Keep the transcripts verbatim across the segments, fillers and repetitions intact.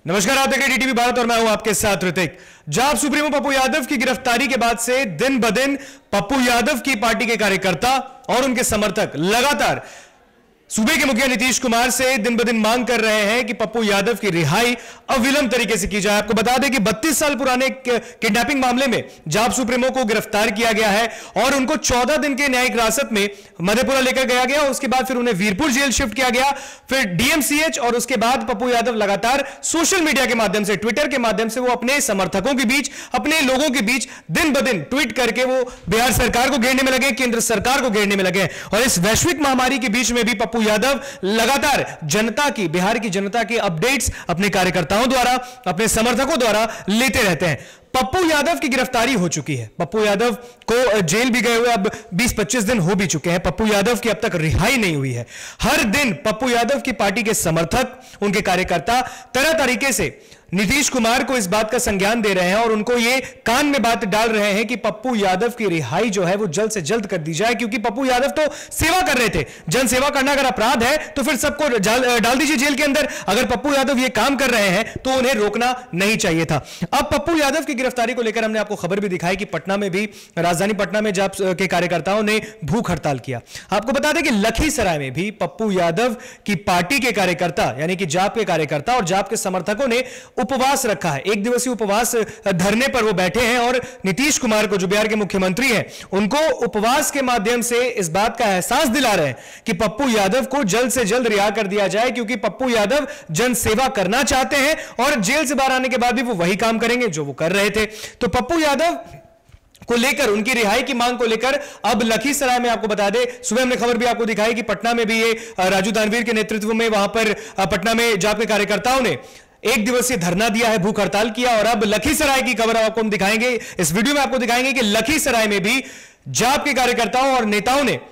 नमस्कार, आप देख रहे हैं डीटीवी भारत और मैं हूं आपके साथ ऋतिक। जाप सुप्रीमो पप्पू यादव की गिरफ्तारी के बाद से दिन ब दिन पप्पू यादव की पार्टी के कार्यकर्ता और उनके समर्थक लगातार सूबे के मुखिया नीतीश कुमार से दिन ब दिन मांग कर रहे हैं कि पप्पू यादव की रिहाई अविलंब तरीके से की जाए। आपको बता दें कि बत्तीस साल पुराने किडनैपिंग मामले में जाप सुप्रीमो को गिरफ्तार किया गया है और उनको चौदह दिन के न्यायिक हिरासत में मधेपुरा लेकर गया गया। उसके बाद फिर उन्हें वीरपुर जेल शिफ्ट किया गया, फिर डीएमसीएच, और उसके बाद पप्पू यादव लगातार सोशल मीडिया के माध्यम से, ट्विटर के माध्यम से वो अपने समर्थकों के बीच, अपने लोगों के बीच दिन ब दिन ट्वीट करके वो बिहार सरकार को घेरने में लगे, केंद्र सरकार को घेरने में लगे। और इस वैश्विक महामारी के बीच में भी पप्पू यादव लगातार जनता की, बिहार की जनता के अपडेट्स अपने कार्यकर्ताओं द्वारा, अपने समर्थकों द्वारा लेते रहते हैं। पप्पू यादव की गिरफ्तारी हो चुकी है, पप्पू यादव को जेल भी गए हुए अब बीस पच्चीस दिन हो भी चुके हैं। पप्पू यादव की अब तक रिहाई नहीं हुई है। हर दिन पप्पू यादव की पार्टी के समर्थक, उनके कार्यकर्ता तरह तरीके से नीतीश कुमार को इस बात का संज्ञान दे रहे हैं और उनको ये कान में बात डाल रहे हैं कि पप्पू यादव की रिहाई जो है वो जल्द से जल्द कर दी जाए, क्योंकि पप्पू यादव तो सेवा कर रहे थे। जन सेवा करना अगर अपराध है तो फिर सबको डाल दीजिए जेल के अंदर। अगर पप्पू यादव ये काम कर रहे हैं तो उन्हें रोकना नहीं चाहिए था। अब पप्पू यादव की गिरफ्तारी को लेकर हमने आपको खबर भी दिखाई कि पटना में भी, राजधानी पटना में जाप के कार्यकर्ताओं ने भूख हड़ताल किया। आपको बता दें कि लखीसराय में भी पप्पू यादव की पार्टी के कार्यकर्ता, यानी कि जाप के कार्यकर्ता और जाप के समर्थकों ने उपवास रखा है। एक दिवसीय उपवास धरने पर वो बैठे हैं और नीतीश कुमार को, जो बिहार के मुख्यमंत्री हैं, उनको उपवास के माध्यम से इस बात का एहसास दिला रहे हैं कि पप्पू यादव को जल्द से जल्द रिहा कर दिया जाए, क्योंकि पप्पू यादव जन सेवा करना चाहते हैं और जेल से बाहर आने के बाद भी वो वही काम करेंगे जो वो कर रहे थे। तो पप्पू यादव को लेकर, उनकी रिहाई की मांग को लेकर अब लखीसराय में, आपको बता दें, सुबह हमने खबर भी आपको दिखाई कि पटना में भी ये राजू दानवीर के नेतृत्व में वहां पर पटना में जाप के कार्यकर्ताओं ने एक दिवसीय धरना दिया है, भूख हड़ताल किया। और अब लखीसराय की खबर आपको हम दिखाएंगे, इस वीडियो में आपको दिखाएंगे कि लखीसराय में भी जाप के कार्यकर्ताओं और नेताओं ने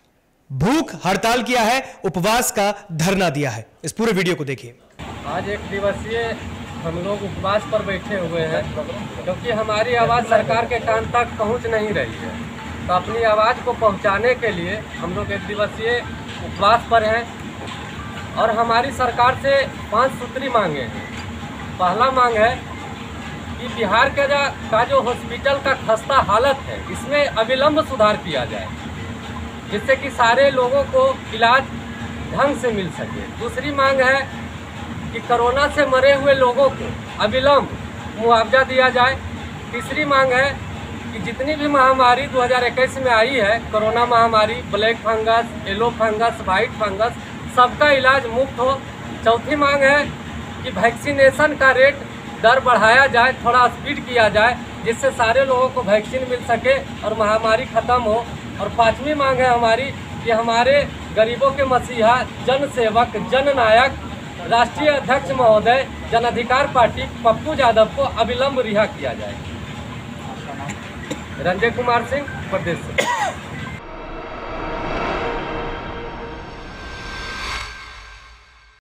भूख हड़ताल किया है, उपवास का धरना दिया है। इस पूरे वीडियो को देखिए। आज एक दिवसीय हम लोग उपवास पर बैठे हुए हैं, क्योंकि हमारी आवाज़ सरकार के कान तक पहुंच नहीं रही है। तो अपनी आवाज़ को पहुंचाने के लिए हम लोग एक दिवसीय उपवास पर हैं और हमारी सरकार से पांच सूत्री मांगे हैं। पहला मांग है कि बिहार के जा का जो हॉस्पिटल का खस्ता हालत है, इसमें अविलंब सुधार किया जाए, जिससे कि सारे लोगों को इलाज ढंग से मिल सके। दूसरी मांग है कि कोरोना से मरे हुए लोगों को अविलंब मुआवजा दिया जाए। तीसरी मांग है कि जितनी भी महामारी दो हज़ार इक्कीस में आई है, कोरोना महामारी, black fungus, yellow fungus, white fungus, सबका इलाज मुफ्त हो। चौथी मांग है कि वैक्सीनेशन का रेट दर बढ़ाया जाए, थोड़ा स्पीड किया जाए, जिससे सारे लोगों को वैक्सीन मिल सके और महामारी खत्म हो। और पांचवी मांग है हमारी कि हमारे गरीबों के मसीहा, जन सेवक, जन नायक, राष्ट्रीय अध्यक्ष महोदय जन अधिकार पार्टी पप्पू यादव को अविलंब रिहा किया जाए। रंजय कुमार सिंह, प्रदेश से।